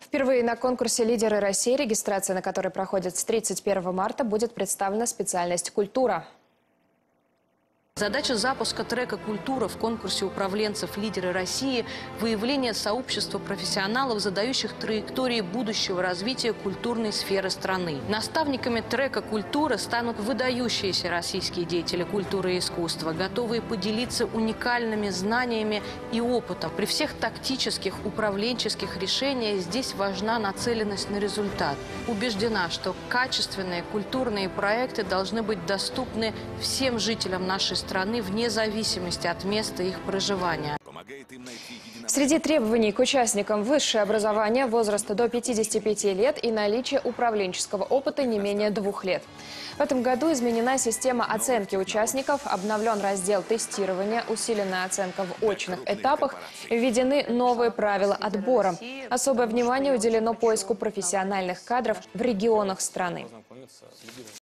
Впервые на конкурсе «Лидеры России», регистрация на который проходит с 31 марта, будет представлена специальность «Культура». Задача запуска трека «Культура» в конкурсе управленцев «Лидеры России» – выявление сообщества профессионалов, задающих траектории будущего развития культурной сферы страны. Наставниками трека «Культура» станут выдающиеся российские деятели культуры и искусства, готовые поделиться уникальными знаниями и опытом. При всех тактических, управленческих решениях здесь важна нацеленность на результат. Убеждена, что качественные культурные проекты должны быть доступны всем жителям нашей страны, вне зависимости от места их проживания. Среди требований к участникам высшее образование, возраста до 55 лет и наличие управленческого опыта не менее 2 лет. В этом году изменена система оценки участников, обновлен раздел тестирования, усиленная оценка в очных этапах, введены новые правила отбора. Особое внимание уделено поиску профессиональных кадров в регионах страны.